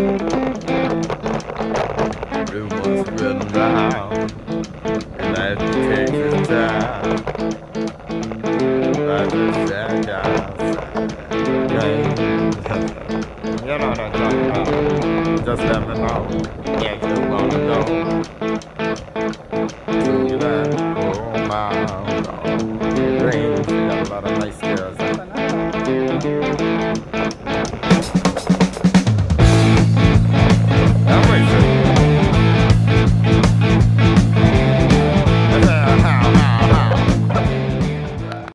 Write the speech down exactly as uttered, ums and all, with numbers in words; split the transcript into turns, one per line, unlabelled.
Rumors run round in that Texas town. About the sad outside. You know what I'm talking about. Just let me know if you wanna go to that oh my. Dreams, you got a lot of nice girls.